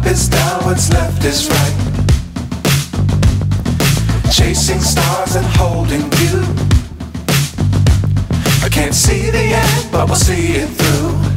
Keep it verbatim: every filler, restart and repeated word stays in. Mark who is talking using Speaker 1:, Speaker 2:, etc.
Speaker 1: is down, what's left is right. Chasing stars and holding you. I can't see the end, but we'll see it through.